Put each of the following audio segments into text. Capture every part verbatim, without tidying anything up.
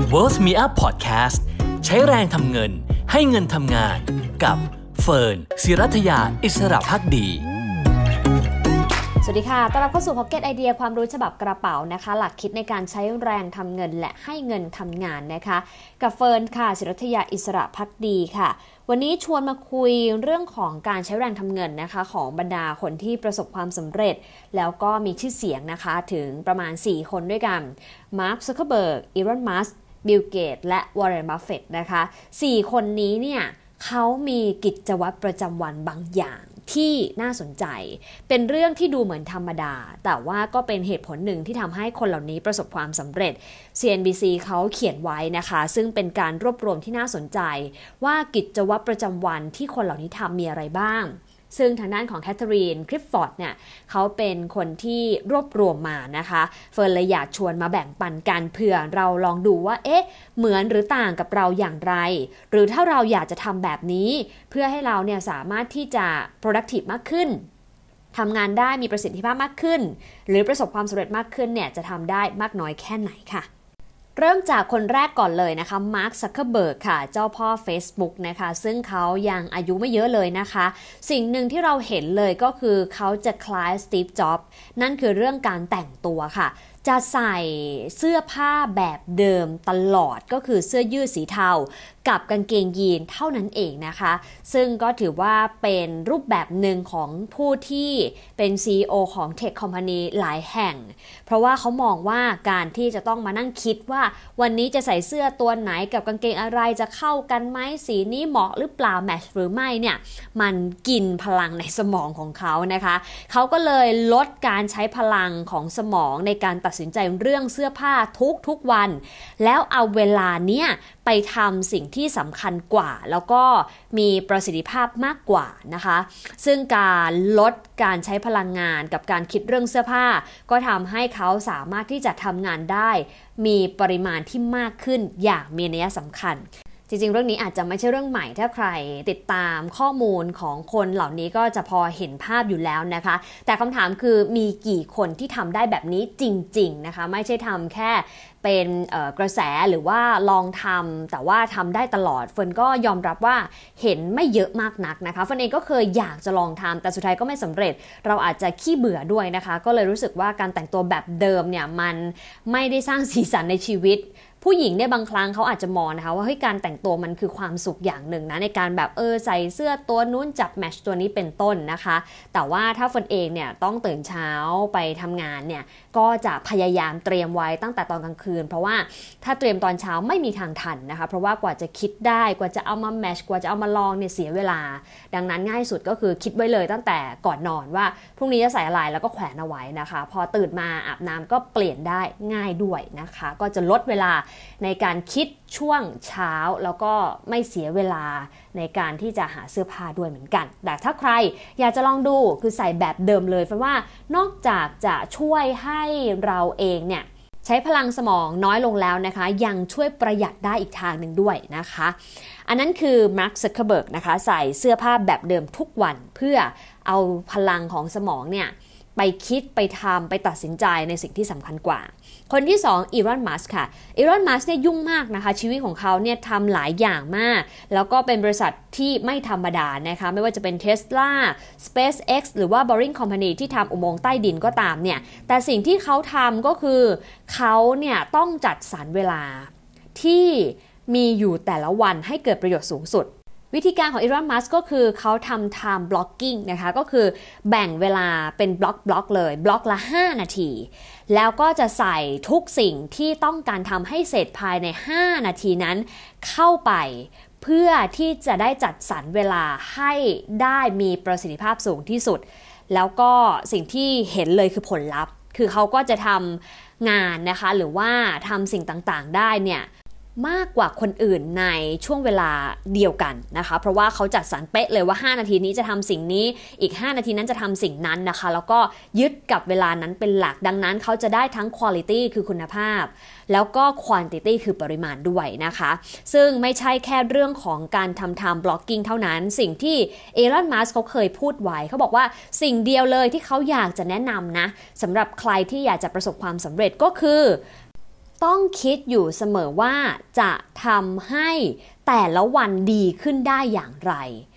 Worth Me Up Podcast ใช้แรงทำเงินให้เงินทำงานกับเฟิร์น ศิรัทยาอิสระภักดีสวัสดีค่ะต้อนรับเข้าสู่ Pocket ไอเดียความรู้ฉบับกระเป๋านะคะหลักคิดในการใช้แรงทำเงินและให้เงินทำงานนะคะกับเฟิร์นค่ะศิรัทยาอิสระภักดีค่ะวันนี้ชวนมาคุยเรื่องของการใช้แรงทำเงินนะคะของบรรดาคนที่ประสบความสำเร็จแล้วก็มีชื่อเสียงนะคะถึงประมาณสี่คนด้วยกันมาร์ค ซักเคอร์เบิร์ก อีลอน มัสก์ บิล เกตส์และวอร์เรน บัฟเฟตต์นะคะสี่คนนี้เนี่ยเขามีกิจวัตรประจำวันบางอย่างที่น่าสนใจเป็นเรื่องที่ดูเหมือนธรรมดาแต่ว่าก็เป็นเหตุผลหนึ่งที่ทำให้คนเหล่านี้ประสบความสำเร็จ ซี เอ็น บี ซี เขาเขียนไว้นะคะซึ่งเป็นการรวบรวมที่น่าสนใจว่ากิจวัตรประจำวันที่คนเหล่านี้ทำมีอะไรบ้างซึ่งทางด้านของแคทเธอรีน คลิฟฟอร์ดเนี่ยเขาเป็นคนที่รวบรวมมานะคะเฟิร์นเลยอยากชวนมาแบ่งปันกันเผื่อเราลองดูว่าเอ๊ะเหมือนหรือต่างกับเราอย่างไรหรือถ้าเราอยากจะทำแบบนี้เพื่อให้เราเนี่ยสามารถที่จะ productive มากขึ้นทำงานได้มีประสิทธิภาพมากขึ้นหรือประสบความสำเร็จมากขึ้นเนี่ยจะทำได้มากน้อยแค่ไหนค่ะเริ่มจากคนแรกก่อนเลยนะคะมาร์ค ซักเคอร์เบิร์กค่ะเจ้าพ่อ Facebook นะคะซึ่งเขายังอายุไม่เยอะเลยนะคะสิ่งหนึ่งที่เราเห็นเลยก็คือเขาจะคล้ายสตีฟ จ็อบส์นั่นคือเรื่องการแต่งตัวค่ะจะใส่เสื้อผ้าแบบเดิมตลอดก็คือเสื้อยืดสีเทากับกางเกงยีนเท่านั้นเองนะคะซึ่งก็ถือว่าเป็นรูปแบบหนึ่งของผู้ที่เป็น ซี อี โอ ของ Tech Company หลายแห่งเพราะว่าเขามองว่าการที่จะต้องมานั่งคิดว่าวันนี้จะใส่เสื้อตัวไหนกับกางเกงอะไรจะเข้ากันไหมสีนี้เหมาะหรือเปล่าแมทช์หรือไม่เนี่ยมันกินพลังในสมองของเขานะคะเขาก็เลยลดการใช้พลังของสมองในการตัดสินใจเรื่องเสื้อผ้าทุกๆวันแล้วเอาเวลาเนี้ยไปทำสิ่งที่สำคัญกว่าแล้วก็มีประสิทธิภาพมากกว่านะคะซึ่งการลดการใช้พลังงานกับการคิดเรื่องเสื้อผ้าก็ทำให้เขาสามารถที่จะทำงานได้มีปริมาณที่มากขึ้นอย่างมีนัยสำคัญจริงๆเรื่องนี้อาจจะไม่ใช่เรื่องใหม่ถ้าใครติดตามข้อมูลของคนเหล่านี้ก็จะพอเห็นภาพอยู่แล้วนะคะแต่คำถามคือมีกี่คนที่ทำได้แบบนี้จริงๆนะคะไม่ใช่ทำแค่เป็นกระแสหรือว่าลองทำแต่ว่าทำได้ตลอดเฟิร์นก็ยอมรับว่าเห็นไม่เยอะมากนักนะคะเฟิร์นเองก็เคยอยากจะลองทำแต่สุดท้ายก็ไม่สำเร็จเราอาจจะขี้เบื่อด้วยนะคะก็เลยรู้สึกว่าการแต่งตัวแบบเดิมเนี่ยมันไม่ได้สร้างสีสันในชีวิตผู้หญิงเนี่ยบางครั้งเขาอาจจะมองนะคะว่าเฮ้ยการแต่งตัวมันคือความสุขอย่างหนึ่งนะในการแบบเออใส่เสื้อตัวนู้นจับแมทช์ตัวนี้เป็นต้นนะคะแต่ว่าถ้าเฟิร์นเองเนี่ยต้องตื่นเช้าไปทำงานเนี่ยก็จะพยายามเตรียมไว้ตั้งแต่ตอนกลางคืนเพราะว่าถ้าเตรียมตอนเช้าไม่มีทางทันนะคะเพราะว่ากว่าจะคิดได้กว่าจะเอามาแมทช์กว่าจะเอามาลองเนี่ยเสียเวลาดังนั้นง่ายสุดก็คือคิดไว้เลยตั้งแต่ก่อนนอนว่าพรุ่งนี้จะใส่อะไรแล้วก็แขวนเอาไว้นะคะพอตื่นมาอาบน้ำก็เปลี่ยนได้ง่ายด้วยนะคะก็จะลดเวลาในการคิดช่วงเช้าแล้วก็ไม่เสียเวลาในการที่จะหาเสื้อผ้าด้วยเหมือนกันแต่ถ้าใครอยากจะลองดูคือใส่แบบเดิมเลยเพราะว่านอกจากจะช่วยให้เราเองเนี่ยใช้พลังสมองน้อยลงแล้วนะคะยังช่วยประหยัดได้อีกทางหนึ่งด้วยนะคะอันนั้นคือมาร์ค ซักเคอร์เบิร์กนะคะใส่เสื้อผ้าแบบเดิมทุกวันเพื่อเอาพลังของสมองเนี่ยไปคิดไปทำไปตัดสินใจในสิ่งที่สำคัญกว่าคนที่สองอีลอน มัสก์ค่ะอีลอน มัสก์เนี่ยยุ่งมากนะคะชีวิตของเขาเนี่ยทำหลายอย่างมากแล้วก็เป็นบริษัทที่ไม่ธรรมดานะคะไม่ว่าจะเป็น Tesla SpaceX หรือว่า Boring Company ที่ทำอุโมงค์ใต้ดินก็ตามเนี่ยแต่สิ่งที่เขาทำก็คือเขาเนี่ยต้องจัดสรรเวลาที่มีอยู่แต่ละวันให้เกิดประโยชน์สูงสุดวิธีการของอีลอน มัสก์ก็คือเขาทำ time blocking นะคะก็คือแบ่งเวลาเป็นบล็อกบล็อกเลยบล็อกละห้านาทีแล้วก็จะใส่ทุกสิ่งที่ต้องการทำให้เสร็จภายในห้านาทีนั้นเข้าไปเพื่อที่จะได้จัดสรรเวลาให้ได้มีประสิทธิภาพสูงที่สุดแล้วก็สิ่งที่เห็นเลยคือผลลัพธ์คือเขาก็จะทำงานนะคะหรือว่าทำสิ่งต่างๆได้เนี่ยมากกว่าคนอื่นในช่วงเวลาเดียวกันนะคะเพราะว่าเขาจัดสรรเป๊ะเลยว่าห้านาทีนี้จะทำสิ่งนี้อีกห้านาทีนั้นจะทำสิ่งนั้นนะคะแล้วก็ยึดกับเวลานั้นเป็นหลักดังนั้นเขาจะได้ทั้ง quality คือคุณภาพแล้วก็ quantity คือปริมาณด้วยนะคะซึ่งไม่ใช่แค่เรื่องของการทำ time blocking เท่านั้นสิ่งที่อีลอน มัสก์เขาเคยพูดไว้เขาบอกว่าสิ่งเดียวเลยที่เขาอยากจะแนะนำนะสำหรับใครที่อยากจะประสบความสำเร็จก็คือต้องคิดอยู่เสมอว่าจะทำให้แต่ละวันดีขึ้นได้อย่างไร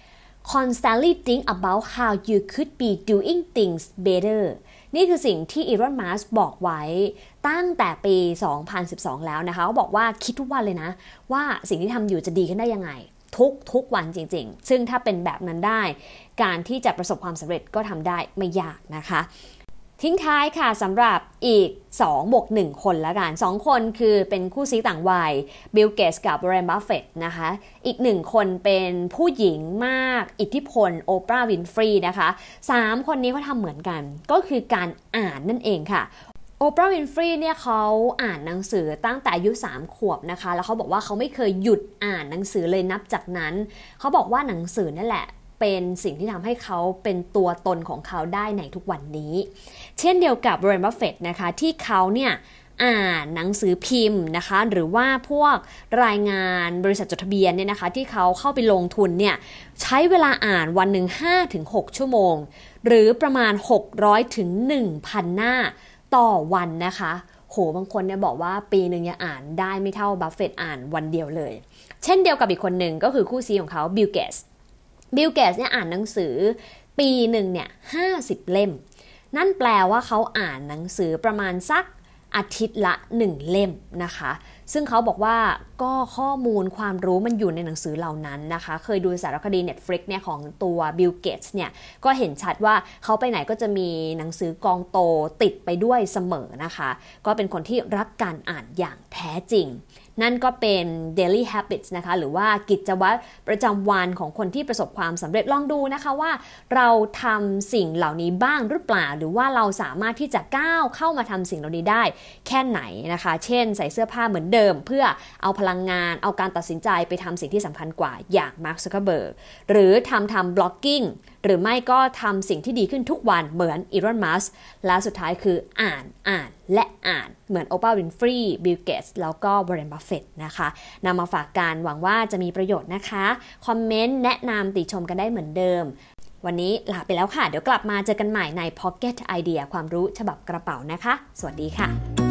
Constantly think about how you could be doing things better นี่คือสิ่งที่อีลอน มัสก์บอกไว้ตั้งแต่ปี สองพันสิบสอง แล้วนะคะเขาบอกว่าคิดทุกวันเลยนะว่าสิ่งที่ทำอยู่จะดีขึ้นได้ยังไงทุกทุกวันจริงๆซึ่งถ้าเป็นแบบนั้นได้การที่จะประสบความสำเร็จก็ทำได้ไม่ยากนะคะทิ้งท้ายค่ะสำหรับอีกสองบวกหนึ่งคนละกันสองคนคือเป็นคู่ซี้ต่างวัยบิล เกตส์กับวอร์เรน บัฟเฟตต์นะคะอีกหนึ่งคนเป็นผู้หญิงมากอิทธิพลโอปราห์ วินฟรีนะคะสามคนนี้เขาทำเหมือนกันก็คือการอ่านนั่นเองค่ะโอปราห์ วินฟรีเนี่ยเขาอ่านหนังสือตั้งแต่อายุสามขวบนะคะแล้วเขาบอกว่าเขาไม่เคยหยุดอ่านหนังสือเลยนับจากนั้นเขาบอกว่าหนังสือนั่นแหละเป็นสิ่งที่ทำให้เขาเป็นตัวตนของเขาได้ในทุกวันนี้เช่นเดียวกับวอร์เรน บัฟเฟตต์นะคะที่เขาเนี่ยอ่านหนังสือพิมพ์นะคะหรือว่าพวกรายงานบริษัทจดทะเบียนเนี่ยนะคะที่เขาเข้าไปลงทุนเนี่ยใช้เวลาอ่านวันหนึ่ง ห้าถึงหก ชั่วโมงหรือประมาณหกร้อยถึงหนึ่งพัน หน้าต่อวันนะคะโหบางคนเนี่ยบอกว่าปีหนึ่งยังอ่านได้ไม่เท่าบัฟเฟตต์อ่านวันเดียวเลยเช่นเดียวกับอีกคนหนึ่งก็คือคู่ซีของเขาบิล เกตส์บิล เกตส์เนี่ยอ่านหนังสือปีหนึ่งเนี่ยห้าสิบเล่มนั่นแปลว่าเขาอ่านหนังสือประมาณสักอาทิตย์ละหนึ่งเล่มนะคะซึ่งเขาบอกว่าก็ข้อมูลความรู้มันอยู่ในหนังสือเหล่านั้นนะคะเคยดูสารคดี Netflix เนี่ยของตัวบิล เกตส์เนี่ยก็เห็นชัดว่าเขาไปไหนก็จะมีหนังสือกองโตติดไปด้วยเสมอนะคะก็เป็นคนที่รักการอ่านอย่างแท้จริงนั่นก็เป็น daily habits นะคะหรือว่ากิจวัตรประจำวันของคนที่ประสบความสำเร็จลองดูนะคะว่าเราทำสิ่งเหล่านี้บ้างหรือเปล่าหรือว่าเราสามารถที่จะก้าวเข้ามาทำสิ่งเหล่านี้ได้แค่ไหนนะคะเช่นใส่เสื้อผ้าเหมือนเดิมเพื่อเอาพลังงานเอาการตัดสินใจไปทำสิ่งที่สำคัญกว่าอย่างมาร์ค ซักเคอร์เบิร์กหรือทำทำบล็อกกิ้งหรือไม่ก็ทำสิ่งที่ดีขึ้นทุกวันเหมือนอีลอน มัสก์และสุดท้ายคืออ่านอ่านและอ่านเหมือนโอปราห์ วินฟรีบิล เกตส์แล้วก็วอร์เรน บัฟเฟตต์นะคะนำมาฝากกันหวังว่าจะมีประโยชน์นะคะคอมเมนต์แนะนำติชมกันได้เหมือนเดิมวันนี้ลาไปแล้วค่ะเดี๋ยวกลับมาเจอกันใหม่ใน Pocket ไอเดีย ความรู้ฉบับกระเป๋านะคะสวัสดีค่ะ